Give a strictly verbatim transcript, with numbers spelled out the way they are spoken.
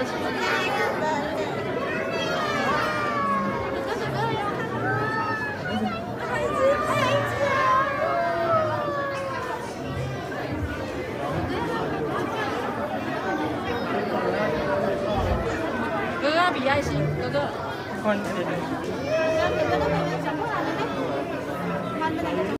热情。哥哥比爱心，哥哥。 换一点。